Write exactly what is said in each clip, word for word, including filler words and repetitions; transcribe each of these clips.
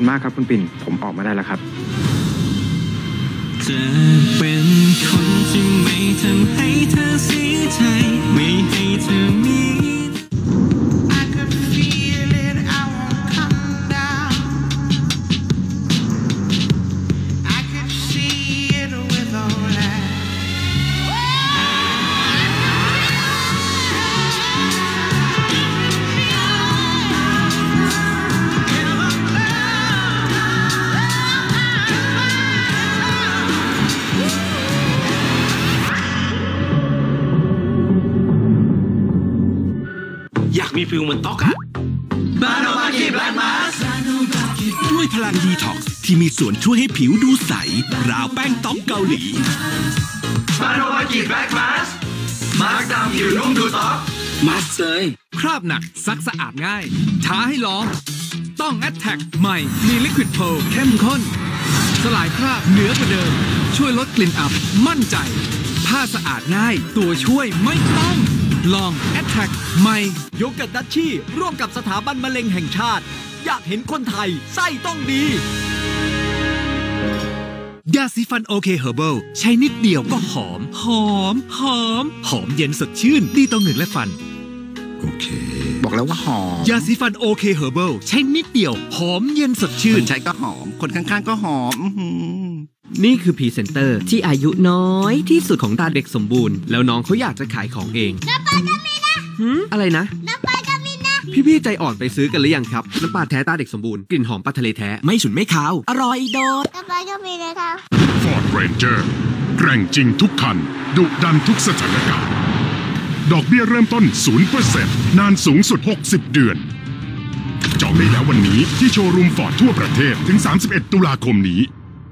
มากครับคุณปิ่นผมออกมาได้แล้วครับจะเป็นคนที่ไม่ทำให้เธอเสียใจไม่ให้เธอมีอยากมีฟิลเหมือนต๊อกอะบาโนบากิแบล็กมาสด้วยพลังดีท็อกซ์ที่มีส่วนช่วยให้ผิวดูใสราวแป้งต๊อกเกาหลีบาโนบากิแบล็กมาสมาร์กดำผิวนุ่มดูต๊อกมาสเลยคราบหนักซักสะอาดง่ายท้าให้ลองต้อง แอทแทค ใหม่มีลิควิดเพร์ลเข้มข้นสลายคราบเหนือกว่าเดิมช่วยลดกลิ่นอับมั่นใจผ้าสะอาดง่ายตัวช่วยไม่ต้องลอง แอทแทค ใหม่โยเกิร์ตดัชชี่ร่วมกับสถาบันมะเร็งแห่งชาติอยากเห็นคนไทยไส้ต้องดียาสีฟันโอเคเฮอร์เบิลใช้นิดเดียวก็หอมหอมหอมหอมเย็นสดชื่นดีต่อเหงือกและฟันโอเคบอกแล้วว่าหอมยาสีฟันโอเคเฮอร์เบิลใช้นิดเดียวหอมเย็นสดชื่นคนใช้ก็หอมคนข้างๆก็หอมนี่คือพรีเซนเตอร์ที่อายุน้อยที่สุดของตาเด็กสมบูรณ์แล้วน้องเขาอยากจะขายของเองน้ำปลาก็มีนะหืมอะไรนะน้ำปลาก็มีนะพี่ๆใจอ่อนไปซื้อกันหรือยังครับน้ำปลาแท้ตาเด็กสมบูรณ์กลิ่นหอมปลาทะเลแท้ไม่ฉุนไม่คาวอร่อยโดดน้ำปลาก็มีนะครับ Ford Ranger แกร่งจริงทุกคันดุดันทุกสถานการณ์ดอกเบี้ยเริ่มต้น ศูนย์เปอร์เซ็นต์ นานสูงสุดหกสิบเดือนจองได้แล้ววันนี้ที่โชว์รูมฟอร์ดทั่วประเทศถึงสามสิบเอ็ดตุลาคมนี้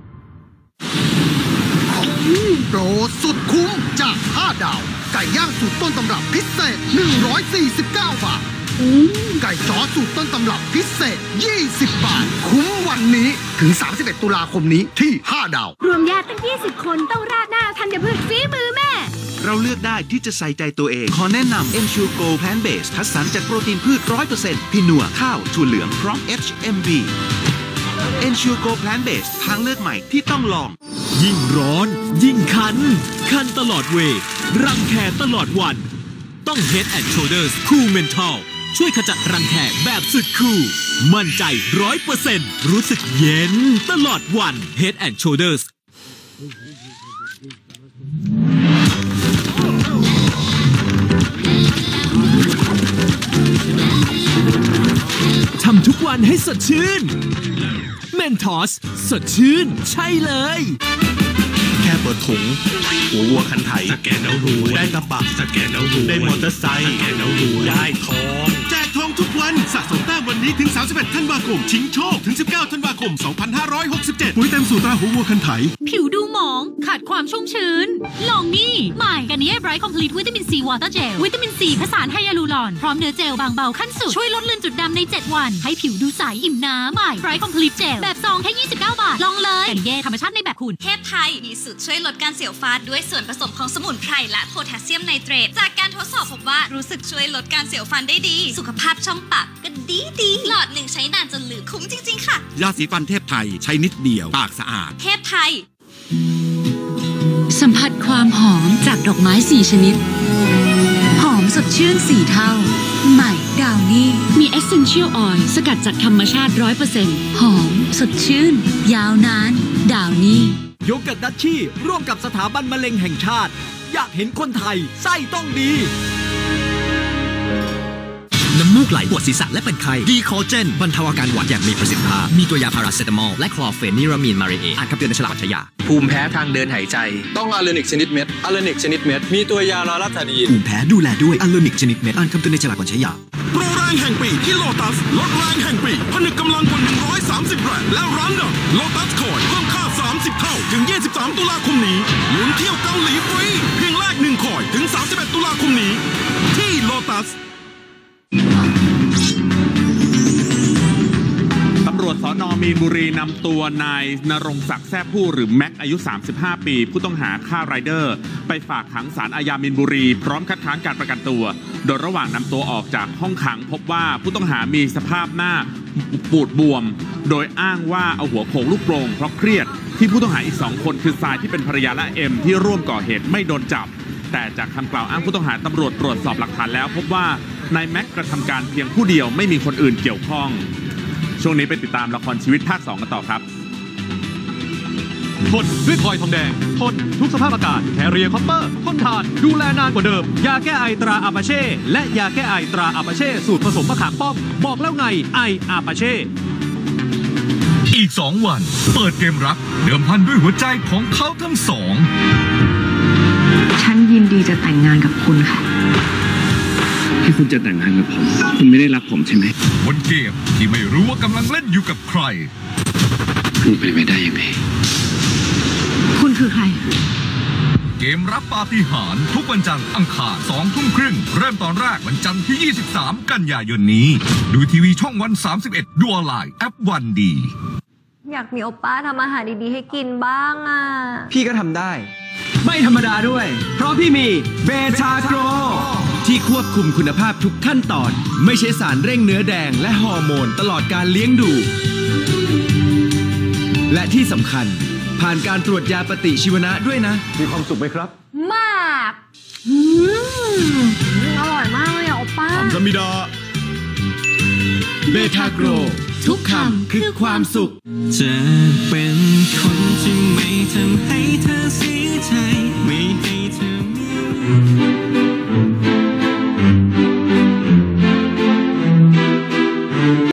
โปรสุดคุ้มจากห้าดาวไก่ย่างสูตรต้นตำรับพิเศษหนึ่งร้อยสี่สิบเก้าบาทไก่จ้อสูตรต้นตำรับพิเศษยี่สิบบาทคุ้มวันนี้ถึงสามสิบเอ็ดตุลาคมนี้ที่ห้าดาวรวมญาติตั้งยี่สิบคนต้องราดหน้าธัญพืชฝีมือแม่เราเลือกได้ที่จะใส่ใจตัวเองขอแนะนำ Ensure Go Plant Based คัดสรรจากโปรตีนพืช ร้อยเปอร์เซ็นต์ พินัวข้าวถั่วเหลืองพร้อม เอช เอ็ม บี Ensure Go Plant Based ทางเลือกใหม่ที่ต้องลองยิ่งร้อนยิ่งคันคันตลอดเวย์รังแคตลอดวันต้อง Head and Shoulders Cool Menthol ช่วยขจัดรังแคแบบสุดคูลมั่นใจ ร้อยเปอร์เซ็นต์ รู้สึกเย็นตลอดวัน Head and Shouldersทำทุกวันให้สดชื่นเมนทอสสดชื่นใช่เลยแค่เปิดถุงหัววัวคันไถสแกนเอารวยได้กระบะสแกนเอารวยได้มอเตอร์ไซค์สแกนเอารวยได้ทองแจกทองทุกวันสะสมแต้มวันนี้ถึงสามสิบเอ็ดธันวาคมชิงโชคถึงสิบเก้าธันวาคมสองพันห้าร้อยหกสิบเจ็ดปุ๋ยเต็มสูตรตราหัววัวคันไถผิวดูหมองขาดความชุ่มชื้นลองนี่ใหม่กันนี้ไบรท์คอมพลีทวิตามินซีวอเตอร์เจลวิตามินซีผสานไฮยาลูรอนพร้อมเนื้อเจลบางเบาขั้นสุดช่วยลดเลือนจุดดำในเจ็ดวันให้ผิวดูใสอิ่มน้ำใหม่ไบรท์คอมพลีทเจลแบบซองแค่ยี่สิบเก้าบาทลองเลยกันเย่ธรรมชาติในแบบคุณเทพไทยมีสูตรช่วยลดการเสียวฟันด้วยส่วนผสมของสมุนไพรและโพแทสเซียมไนเตรตจากการทดสอบพบว่ารู้สึกช่วยลดการเสียวฟันได้ดีสุขภาพช่องปากก็ดีดีหลอดหนึ่งใช้นานจนลืมคุ้มจริงๆค่ะยาสีฟันเทพไทยใช้นิดเดียวปากสะอาดเทพไทยสัมผัสความหอมจากดอกไม้สี่ชนิดหอมสดชื่นสี่เท่าใหม่ดาวนี่มี Essential Oil สกัดจากธรรมชาติ ร้อยเปอร์เซ็นต์ หอมสดชื่นยาวนานดาวนี่โยเกิร์ตดัชชี่ร่วมกับสถาบันมะเร็งแห่งชาติอยากเห็นคนไทยไส้ต้องดีน้ำมูกไหลปวดศีรษะและเป็นไข้ดีคอเจนบรรเทาอาการหวัดอย่างมีประสิทธิภาพมีตัวยาพาราเซตามอลและคลอเฟนิรามีนมาเรเออ่านคำเตือนในฉลากใช้ยาภูมิแพ้ทางเดินหายใจต้องอะเลนิกชนิดเม็ดอะเลนิกชนิดเม็ดมีตัวยาลาลาทานีนภูมิแพ้ดูแลด้วยอะเลนิกชนิดเม็ดอ่านคำเตือนในฉลากก่อนใช้ยาโปรแรงแห่งปีที่โลตัสลดแรงแห่งปีผนึกกำลังกว่าหนึ่งร้อยสามสิบแบรนด์แล้วร้านดังโลตัสคอยเพิ่มค่าสามสิบเท่าถึงยี่สิบสามตุลาคมนี้ลุ้นเที่ยวเกาหลีฟรีเพียงแรกหนึ่งคอยถึงสามสิบเอ็ดตุลาคมนี้ที่โลตัสตำรวจสน.มีนบุรีนำตัวนายณรงค์ศักดิ์แซ่ผู้หรือแม็กอายุสามสิบห้าปีผู้ต้องหาฆ่าไรเดอร์ไปฝากขังศาลอาญามีนบุรีพร้อมคัดค้านการประกันตัวโดยระหว่างนำตัวออกจากห้องขังพบว่าผู้ต้องหามีสภาพหน้าปูดบวม โดยอ้างว่าเอาหัวโขกลูกโป่งเพราะเครียดที่ผู้ต้องหาอีกสองคนคือทรายที่เป็นภรรยาและเอ็มที่ร่วมก่อเหตุไม่โดนจับแต่จากคำกล่าวอ้างผู้ต้องหาตำรวจตรวจสอบหลักฐานแล้วพบว่านายแม็กกระทำการเพียงผู้เดียวไม่มีคนอื่นเกี่ยวข้องช่วงนี้ไปติดตามละครชีวิตภาคสองกันต่อครับทนด้วยพลอยทองแดงทนทุกสภาพอากาศแคเรียคอปเปอร์ทนทานดูแลนานกว่าเดิมยาแก้ไอตราอาปาเช่และยาแก้ไอตราอาปาเช่สูตรผสมมะขามป้อมบอกแล้วไงไออาปาเช่อีกสองวันเปิดเกมรักเดิมพันด้วยหัวใจของเขาทั้งสองฉันยินดีจะแต่งงานกับคุณค่ะที่คุณจะแต่งงานกับผมคุณไม่ได้รักผมใช่ไหมบนเกมที่ไม่รู้ว่ากำลังเล่นอยู่กับใครคุณเป็นไปได้ยังไงคุณคือใครเกมรับปาฏิหาริย์ทุกวันจันทร์อังคารสองทุ่มครึ่งเริ่มตอนแรกวันจันทร์ที่ยี่สิบสามกันยายนนี้ดูทีวีช่องวันสามสิบเอ็ดดูออนไลน์แอปวันดีอยากมีโอป้าทำอาหารดีๆให้กินบ้างอ่ะพี่ก็ทำได้ไม่ธรรมดาด้วยเพราะพี่มีเบทาโกรที่ควบคุมคุณภาพทุกขั้นตอนไม่ใช่สารเร่งเนื้อแดงและฮอร์โมนตลอดการเลี้ยงดูและที่สำคัญผ่านการตรวจยาปฏิชีวนะด้วยนะมีความสุขไหมครับมากอืมอร่อยมากเลยอ่ะโอป้าทำสมิดาเบทาโกรทุกคำคือความสุขจะเป็นคนที่ไม่ทำให้